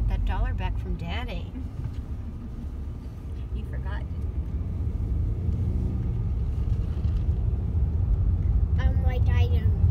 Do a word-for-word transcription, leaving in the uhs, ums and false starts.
that dollar back from Daddy. You forgot. Unlike items.